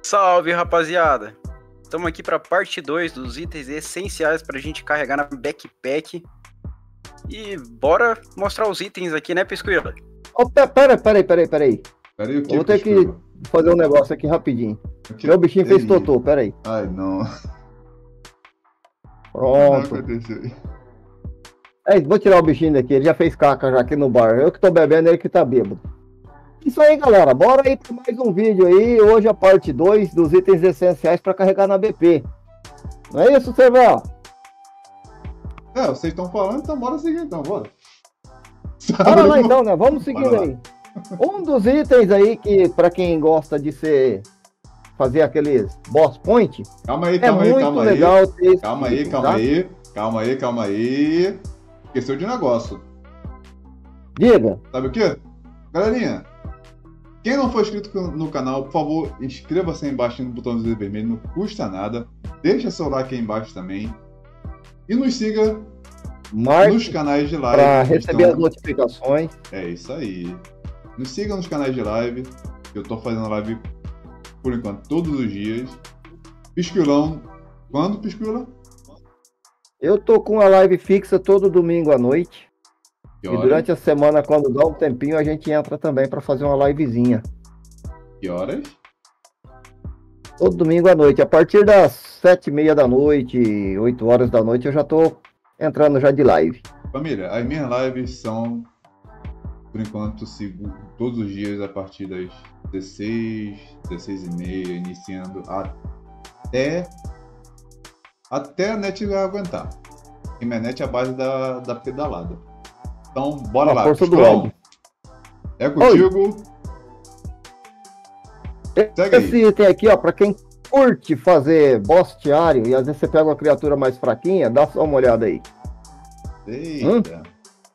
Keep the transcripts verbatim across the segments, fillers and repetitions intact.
Salve, rapaziada! Estamos aqui para parte dois dos itens essenciais para a gente carregar na backpack. E bora mostrar os itens aqui, né, Pisquila? Opa, pera, peraí, peraí, peraí. Peraí, o que? Eu vou ter que fazer um negócio aqui rapidinho. Aqui. Meu bichinho fez Ei. totô, peraí. Ai, não. Pronto. É, vou tirar o bichinho daqui, ele já fez caca já aqui no bar. Eu que tô bebendo, ele que tá bêbado. Isso aí, galera, bora aí para mais um vídeo aí. Hoje a parte dois dos itens essenciais para carregar na B P. Não é isso, Serval? É, vocês estão falando, então bora seguir então, bora. Bora lá então, né? Vamos seguindo Bora lá. aí. Um dos itens aí que, para quem gosta de ser, fazer aqueles boss point, Calma aí, é calma aí, muito calma legal aí. ter esse Calma aí, item, calma tá? aí. Calma aí, calma aí. Esqueceu de negócio. Diga. Sabe o quê? Galerinha, quem não for inscrito no canal, por favor, inscreva-se aí embaixo no botãozinho vermelho, não custa nada. Deixa seu like aí embaixo também. E nos siga Marque nos canais de live. para que receber estão- as notificações. É isso aí. Nos siga nos canais de live, que eu tô fazendo live por enquanto todos os dias. Pisquilão. Quando, Pisquila? Eu tô com a live fixa todo domingo à noite. Que E horas? durante a semana, quando dá um tempinho, a gente entra também para fazer uma livezinha. Que horas? Todo domingo à noite. A partir das sete e meia da noite, oito horas da noite, eu já tô entrando já de live. Família, as minhas lives são, por enquanto, segu- todos os dias a partir das dezesseis, dezesseis e meia, iniciando até, até a net aguentar. E minha net é a base da, da pedalada. Então, bora A lá. força do Piscolão, ódio. é contigo. Segue aí. Esse item aqui, ó, para quem curte fazer boss diário e às vezes você pega uma criatura mais fraquinha, dá só uma olhada aí. Eita.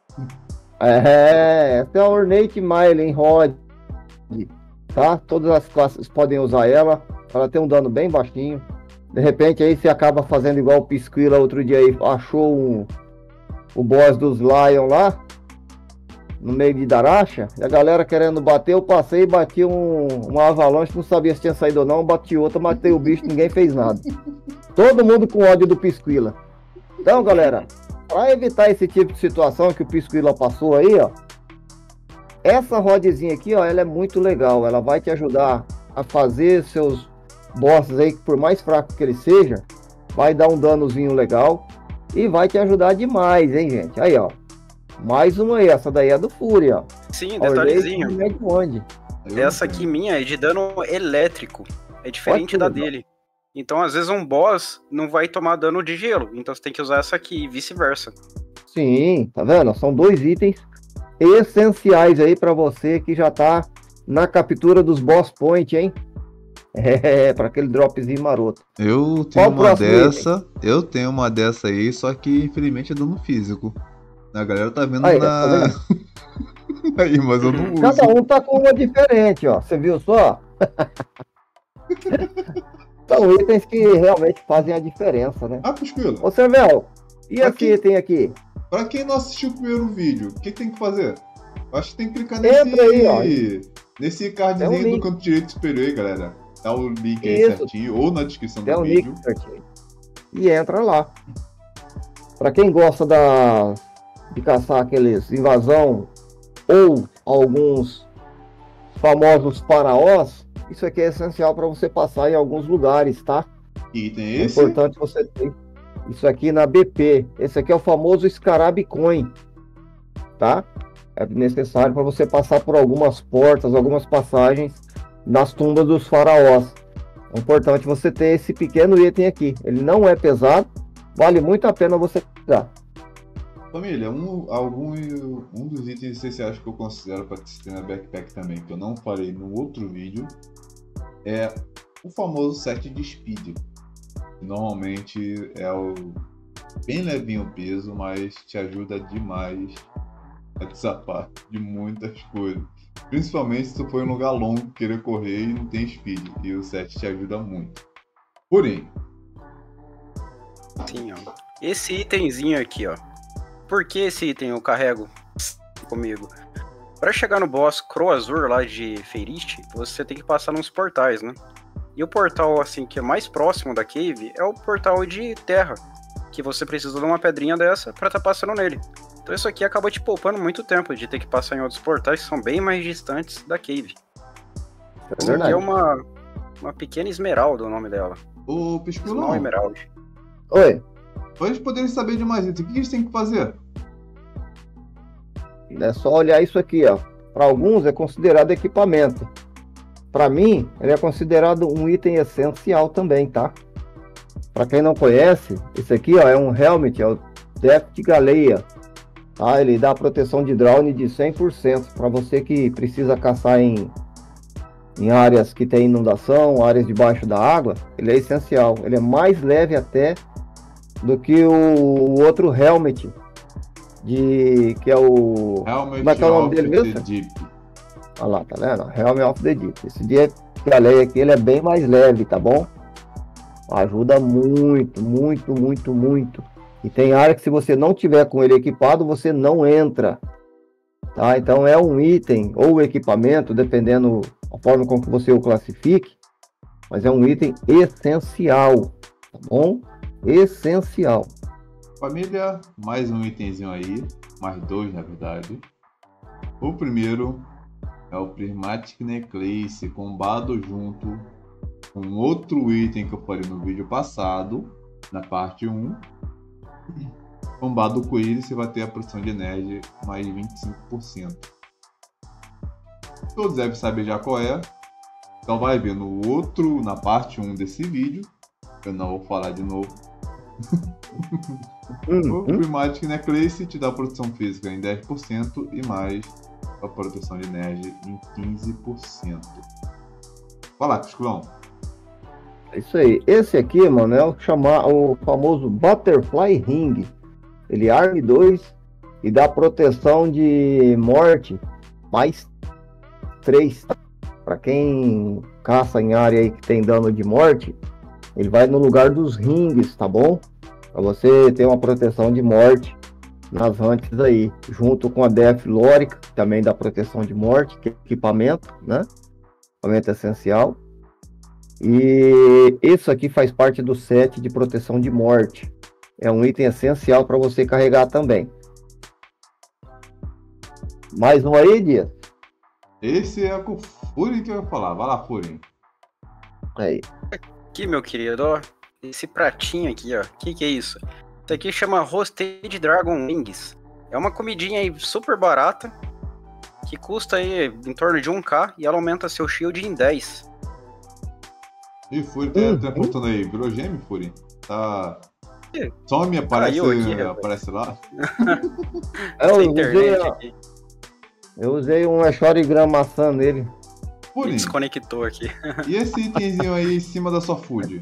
É, essa é a Ornate Mylene Rod, tá? Todas as classes podem usar ela. Ela tem um dano bem baixinho. De repente aí você acaba fazendo igual o Pisquila outro dia aí, achou um, o boss dos Lion lá, no meio de Daracha, e a galera querendo bater, eu passei e bati um, uma avalanche, não sabia se tinha saído ou não, bati outra, matei o bicho, ninguém fez nada. Todo mundo com ódio do Pisquila. Então, galera, para evitar esse tipo de situação que o Pisquila passou aí, ó, essa rodzinha aqui, ó, ela é muito legal, ela vai te ajudar a fazer seus bosses aí, que por mais fraco que ele seja, vai dar um danozinho legal e vai te ajudar demais, hein, gente? Aí, ó, mais uma aí, essa daí é do Fúria, ó. Sim, Ornate detalhezinho. Mylene. Essa aqui minha é de dano elétrico. É diferente Olha da que legal. dele. Então, às vezes, um boss não vai tomar dano de gelo. Então, você tem que usar essa aqui e vice-versa. Sim, tá vendo? São dois itens essenciais aí pra você que já tá na captura dos boss point, hein? É, para aquele dropzinho maroto. Eu Qual tenho o uma próximo dessa, eu tenho uma dessa aí, só que infelizmente é dano físico. A galera tá vendo Aí, na. tá vendo? Aí, mas eu não uso. Cada um tá com uma diferente, ó. Você viu só? São itens que realmente fazem a diferença, né? Ah, Pisquila, Ô, Servel, e esse Aqui. item aqui? pra quem não assistiu o primeiro vídeo, o que tem que fazer? Eu acho que tem que clicar nesse, Entra aí, ó. nesse É um cardzinho do link. canto direito superior aí, galera. Tá o link aí Isso. certinho, ou na descrição Tem do o vídeo. nick certinho. E entra lá. Pra quem gosta da, de caçar aqueles invasão ou alguns famosos faraós, isso aqui é essencial para você passar em alguns lugares, tá? E tem É esse. importante você ter isso aqui na B P. Esse aqui é o famoso Scarab Coin, tá? É necessário para você passar por algumas portas, algumas passagens nas tumbas dos faraós. É importante você ter esse pequeno item aqui. Ele não é pesado, vale muito a pena você pegar. Família, um, algum, um dos itens essenciais que eu considero para ter na backpack também, que eu não falei no outro vídeo, é o famoso set de speed. Normalmente é o bem levinho o peso, mas te ajuda demais a desapar de muitas coisas. Principalmente se tu for em um lugar longo, querer correr e não tem speed, e o set te ajuda muito. Porém, Sim, ó. Esse itemzinho aqui, ó. Por que esse item eu carrego comigo? Pra chegar no boss Croazur lá de Feiriste, você tem que passar nos portais, né? E o portal, assim, que é mais próximo da cave é o portal de terra, que você precisa de uma pedrinha dessa pra tá passando nele. Então isso aqui acaba te poupando muito tempo de ter que passar em outros portais que são bem mais distantes da cave. É Isso aqui verdade. é uma, uma pequena esmeralda o nome dela. Ô, Small Pisculão, Emerald. Oi, pra eles poderem saber de mais isso, o que eles têm que fazer? é só olhar isso aqui, ó. Para alguns é considerado equipamento. Para mim, ele é considerado um item essencial também, tá? Para quem não conhece, esse aqui, ó, é um helmet, é o Death de Galeia. Tá? Ele dá proteção de drone de cem por cento para você que precisa caçar em, em áreas que tem inundação, áreas debaixo da água. Ele é essencial. Ele é mais leve até do que o, o outro helmet, de, que é o... Helmet Como é que é o nome of dele the mesmo? Deep. Olha lá, tá vendo? Helmet of the Deep. Esse dia que a lei aqui, ele é bem mais leve, tá bom? Ajuda muito, muito, muito, muito. E tem área que se você não tiver com ele equipado, você não entra. Tá? Então é um item ou equipamento, dependendo da forma com que você o classifique, mas é um item essencial, tá bom? Essencial. Família, mais um itemzinho aí, mais dois na verdade. O primeiro é o Prismatic Necklace combado junto com outro item que eu falei no vídeo passado, na parte um. Combado com ele, você vai ter a produção de energia mais vinte e cinco por cento. Todos devem saber já qual é. Então vai ver no outro, na parte um desse vídeo. Eu não vou falar de novo. Hum, O hum. Prismatic Necklace te dá produção física em dez por cento e mais a produção de energia em quinze por cento. Vai lá, Pisculão. É isso aí. Esse aqui, mano, é o, chamar, o famoso Butterfly Ring. Ele é A R M dois e dá proteção de morte mais três. Para quem caça em área aí que tem dano de morte, ele vai no lugar dos rings, tá bom? Para você ter uma proteção de morte nas hunts aí, junto com a Death Lórica, que também dá proteção de morte, que é equipamento, né? Equipamento essencial. E isso aqui faz parte do set de proteção de morte. É um item essencial para você carregar também. Mais um aí, Dias? Esse é com o Fury que eu ia falar. Vai lá, Fury. Aí. Aqui, meu querido, ó, esse pratinho aqui, ó, o que que é isso? Isso aqui chama Roasted Dragon Wings. É uma comidinha aí super barata, que custa aí em torno de um K e ela aumenta seu shield em dez. E Fury tá Uhum. teleportando aí. Virou gêmeo, Fury? Tá. Ih, Some, aparece, caiu aqui, rapaz. aparece lá. Eu Essa usei, internet aqui eu usei um Echorigram maçã nele. me Fury, desconectou aqui. e esse itemzinho aí em cima da sua food?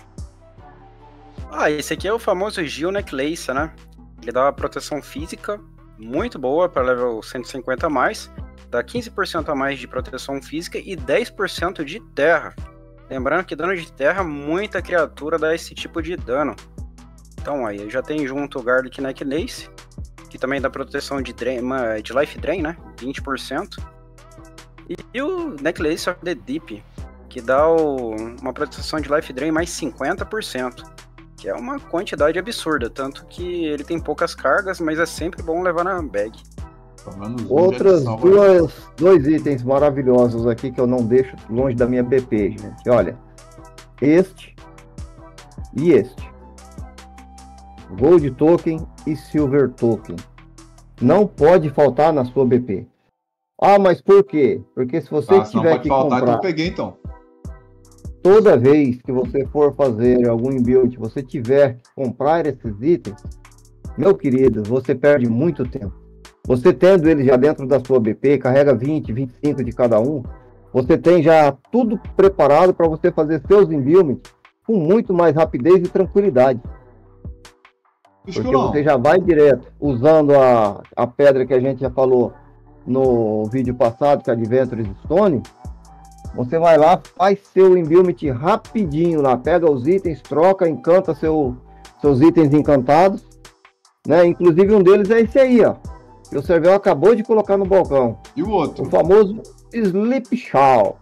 Ah, esse aqui é o famoso Gil Necklace, né? Ele dá uma proteção física muito boa para level cento e cinquenta a mais, dá quinze por cento a mais de proteção física e dez por cento de terra. Lembrando que dano de terra, muita criatura dá esse tipo de dano. Então aí, já tem junto o Garlic Necklace, que também dá proteção de, drain, de Life Drain, né? vinte por cento. E o Necklace of the Deep, que dá o, uma proteção de Life Drain mais cinquenta por cento. Que é uma quantidade absurda, tanto que ele tem poucas cargas, mas é sempre bom levar na bag. Pelo menos um já Outras te salva. duas, dois itens maravilhosos aqui que eu não deixo longe da minha B P, gente. Olha, este e este. Gold Token e Silver Token. Não pode faltar na sua B P. Ah, mas por quê? Porque se você Ah, se não tiver pode que faltar, então comprar eu peguei então. toda vez que você for fazer algum build, você tiver que comprar esses itens, meu querido, você perde muito tempo. Você tendo ele já dentro da sua B P, carrega vinte, vinte e cinco de cada um, você tem já tudo preparado para você fazer seus envios com muito mais rapidez e tranquilidade. Porque Pisculão, você já vai direto, usando a, a pedra que a gente já falou no vídeo passado, que é a Adventures Stone. Você vai lá, faz seu enviament rapidinho lá, pega os itens, troca, encanta seu, seus itens encantados, né? Inclusive um deles é esse aí, ó, que o Servel acabou de colocar no balcão, e o outro? o famoso Sleep Shawl.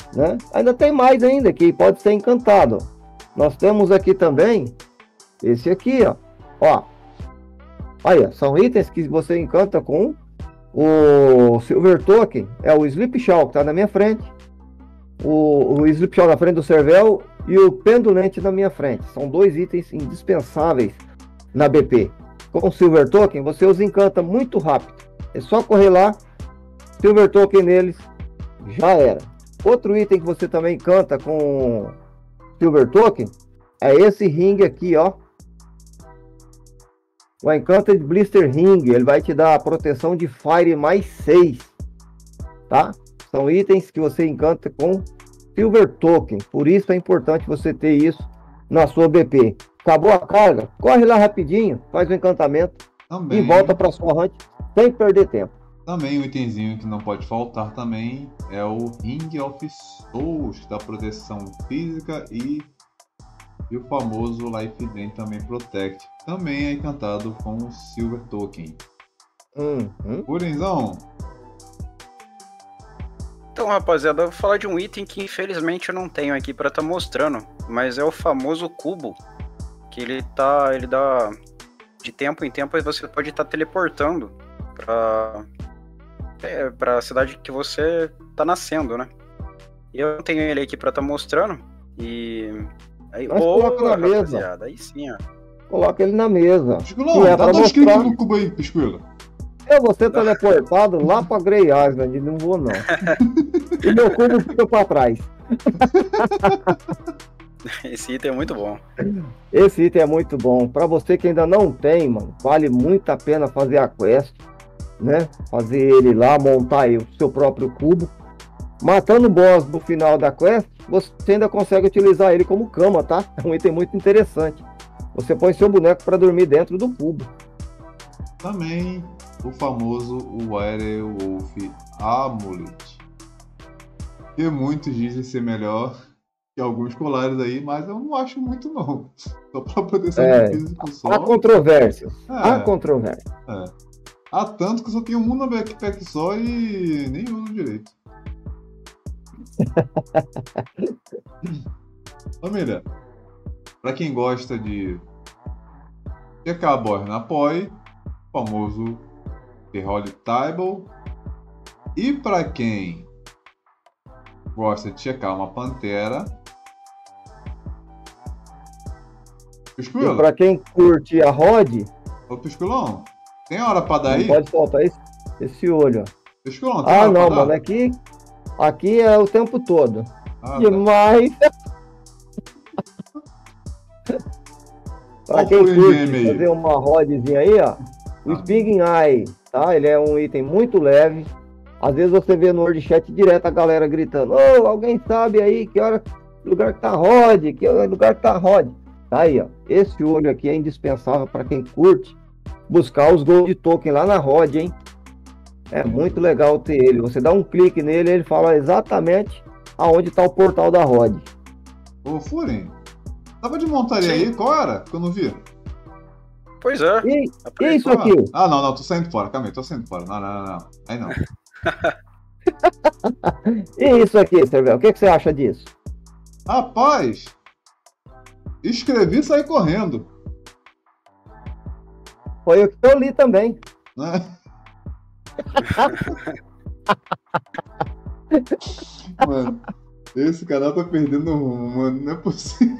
né? Ainda tem mais ainda que pode ser encantado. Nós temos aqui também esse aqui, ó. Ó. Aí, ó, são itens que você encanta com o Silver Token. É o Sleep Shawl que tá na minha frente. O, o Sleep Shawl na frente do Cervel e o Pendulente na minha frente. São dois itens indispensáveis na B P. Com o Silver Token, você os encanta muito rápido. É só correr lá, Silver Token neles, já era. Outro item que você também encanta com Silver Token é esse ringue aqui, ó. O Encanted Blister Ring. Ele vai te dar a proteção de Fire mais seis, tá? São itens que você encanta com Silver Token. Por isso é importante você ter isso na sua B P. Acabou a carga? Corre lá rapidinho, faz o encantamento Também, e volta para sua hunt sem perder tempo. também um itemzinho que não pode faltar também é o Ring of Souls, que dá proteção física e, e o famoso Life Drain também Protect. Também é encantado com o Silver Token. Uhum. Purinzão, Então, rapaziada, eu vou falar de um item que infelizmente eu não tenho aqui pra estar mostrando, mas é o famoso cubo, que ele tá, ele dá de tempo em tempo, você pode estar teleportando pra, é, pra cidade que você tá nascendo, né? Eu não tenho ele aqui pra estar mostrando, e... Aí, Mas boa, coloca na mesa. rapaziada, aí sim, ó. Coloca ele na mesa. Pisculão, E é dá pra dois mostrar- cliques no cubo aí, Piscuila. Eu vou ser teleportado lá pra Grey Island, não vou não. E meu cubo fica pra trás. Esse item é muito bom. Esse item é muito bom. Pra você que ainda não tem, mano, vale muito a pena fazer a quest, né? Fazer ele lá, montar aí o seu próprio cubo. Matando o boss no final da quest, você ainda consegue utilizar ele como cama, tá? É um item muito interessante. Você põe seu boneco pra dormir dentro do cubo. Também o famoso Werewolf Amulet, que muitos dizem ser melhor que alguns colares aí, mas eu não acho muito não. Só pra proteção É, física só. Há controvérsias. Há É, controvérsias. é. Há tanto que só tem um na backpack só e nem uso direito. Família, pra quem gosta de checar a boss na P O I, o famoso The Holy Table. E pra quem gosta de checar uma pantera, E Piscuila, pra quem curte a Rod, ô Pisculão, tem hora pra dar não aí? pode faltar esse, esse olho. ó. Pisculão, tem Ah, hora não, pra dar? mano, aqui, aqui é o tempo todo. Ah, tá. Demais. Pra Qual quem foi o curte geme aí? fazer uma rodzinha aí, ó, o Ah. Speaking Eye, tá? Ele é um item muito leve. Às vezes você vê no Word Chat direto a galera gritando: ô, alguém sabe aí que hora, lugar que tá Rod, que lugar que tá Rod. Tá aí, ó. Esse olho aqui é indispensável para quem curte buscar os Gold Token lá na Rod, hein? É muito legal ter ele. Você dá um clique nele, ele fala exatamente aonde tá o portal da Rod. Ô Furin, tava de montaria Sim. aí? Qual era? Que eu não vi. Pois é. E Apareceu isso lá. aqui? Ah, não, não, tô saindo fora, calma aí, tô saindo fora. Não, não, não, não. Aí não. E isso aqui, Cervel? O que, que você acha disso? Rapaz, escrevi e saí correndo. Foi o que eu li também. Né? Mano, esse canal tá perdendo o rumo, mano. Não é possível.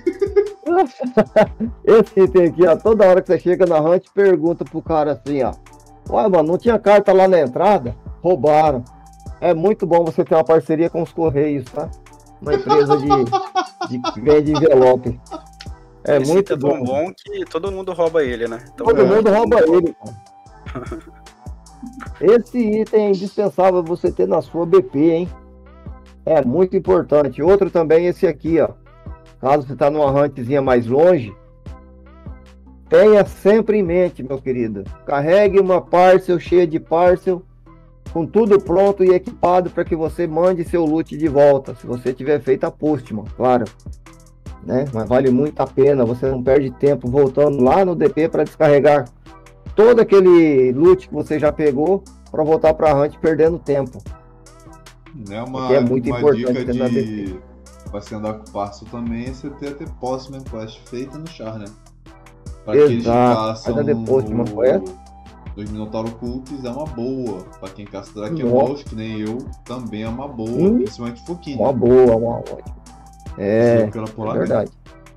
Esse item aqui, ó, toda hora que você chega na Hunt, pergunta pro cara assim, ó. Ué, mano, não tinha carta lá na entrada? Roubaram. É muito bom você ter uma parceria com os Correios, tá? Uma empresa de, de que vende envelope. É Esse muito item é tão bom. bom que todo mundo rouba ele, né? Então, Todo É. mundo rouba ele, cara. Esse item é indispensável você ter na sua B P, hein? É muito importante. Outro também, esse aqui, ó. Caso você tá numa huntzinha mais longe, tenha sempre em mente, meu querido. Carregue uma parcel cheia de parcel, com tudo pronto e equipado para que você mande seu loot de volta, se você tiver feito a postman, claro. Né? Mas vale muito a pena, você não perde tempo voltando lá no D P para descarregar todo aquele loot que você já pegou para voltar para a hunt perdendo tempo. Né? Uma, Porque é muito uma importante dica ter na de pra você andar com o parça também é você ter até Postman Quest feita no char, né? Pra aqueles que Exato. caçam Mas a The Postman Quest? dos Minotauro Cults é uma boa. Pra quem caça Draken Nossa. Balls, que nem eu, também é uma boa, Hum. principalmente Foquinha. Uma boa, uma ótima. É, Pela é polar verdade.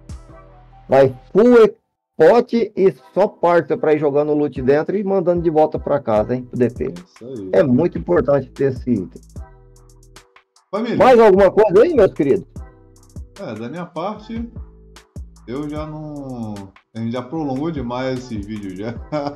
Vai full pote e só parta pra ir jogando loot dentro e mandando de volta pra casa, hein? Pro D P. É isso aí. É muito importante ter esse item. Família, Mais alguma coisa aí, meus queridos? é, da minha parte, eu já não. A gente já prolongou demais esse vídeo já.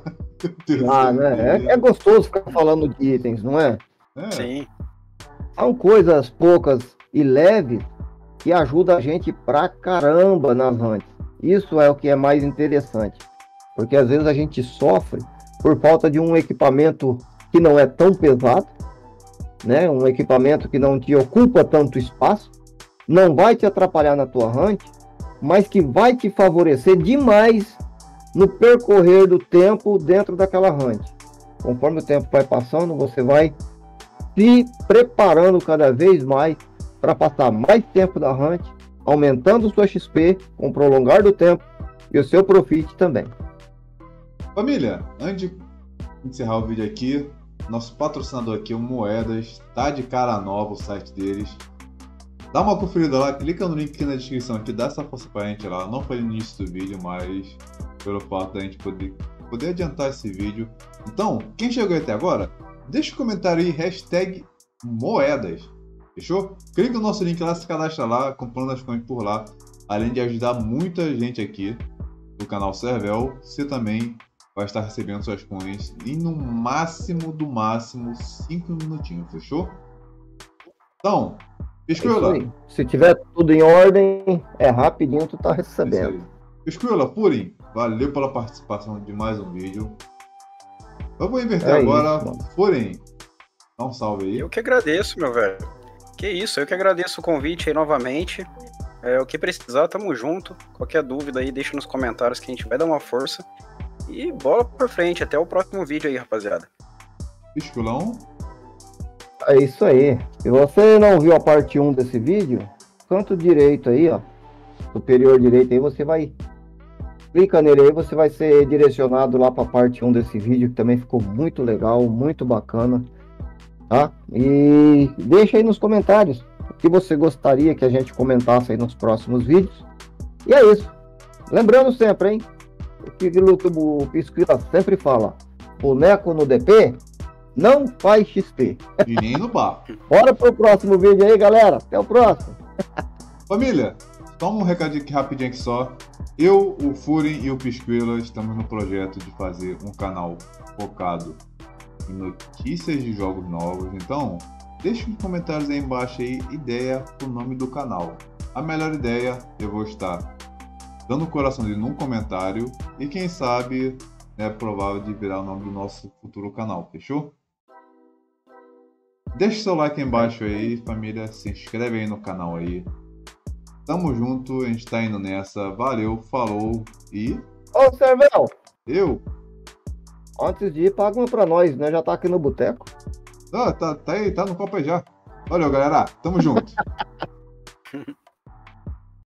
Ah, né? É, é gostoso ficar falando de itens, não é? É, Sim. São coisas poucas e leves que ajudam a gente pra caramba nas hunts. Isso é o que é mais interessante. Porque às vezes a gente sofre por falta de um equipamento que não é tão pesado, né? Um equipamento que não te ocupa tanto espaço, não vai te atrapalhar na tua hunt, mas que vai te favorecer demais no percorrer do tempo dentro daquela hunt. Conforme o tempo vai passando, você vai se preparando cada vez mais para passar mais tempo da hunt, aumentando sua X P com o prolongar do tempo e o seu profit também. família, antes de encerrar o vídeo aqui, nosso patrocinador aqui, o Moedas, tá de cara nova o site deles. Dá uma conferida lá, clica no link aqui na descrição aqui, dá essa força pra gente lá. Não foi no início do vídeo, mas pelo fato da gente poder, poder adiantar esse vídeo. Então, quem chegou até agora, deixa um comentário aí, hashtag Moedas. Fechou? Clica no nosso link lá, se cadastra lá, comprando as coisas por lá. Além de ajudar muita gente aqui do canal Servel, você também vai estar recebendo suas coins em no máximo, do máximo, cinco minutinhos, fechou? Então, Piscuila. É se tiver tudo em ordem, é rapidinho, tu tá recebendo. Piscuila, Purim, valeu pela participação de mais um vídeo. Eu vou inverter É agora. isso, Purim, dá um salve aí. Eu que agradeço, meu velho. Que isso, eu que agradeço o convite aí novamente. É, o que precisar, tamo junto. Qualquer dúvida aí, deixa nos comentários que a gente vai dar uma força. E bola pra frente, até o próximo vídeo aí, rapaziada. Pisculão. É isso aí. Se você não viu a parte um desse vídeo, canto direito aí, ó, superior direito aí, você vai, clica nele aí, você vai ser direcionado lá para a parte um desse vídeo, que também ficou muito legal, muito bacana, tá? E deixa aí nos comentários o que você gostaria que a gente comentasse aí nos próximos vídeos. E é isso. Lembrando sempre, hein, o que o Piscuila sempre fala, boneco no D P não faz X P. E nem no bar. Bora pro próximo vídeo aí, galera. Até o próximo. Família, toma um recadinho aqui rapidinho aqui só. Eu, o Furin e o Piscuila estamos no projeto de fazer um canal focado em notícias de jogos novos. Então, deixe nos comentários aí embaixo aí ideia pro nome do canal. A melhor ideia eu vou estar dando um coraçãozinho num comentário e quem sabe é provável de virar o nome do nosso futuro canal, fechou? Deixa seu like aí embaixo aí, família, se inscreve aí no canal aí. Tamo junto, a gente tá indo nessa. Valeu, falou e... Ô, Servel, Eu? antes de ir, paga uma pra nós, né? Já tá aqui no boteco. Ah, tá, tá aí, tá no copo aí já. Valeu, galera. Tamo junto.